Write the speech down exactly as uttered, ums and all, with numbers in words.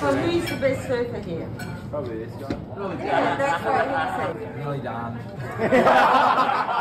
So who's the best surfer here? Probably this guy. Yeah, that's what he said. Nearly done.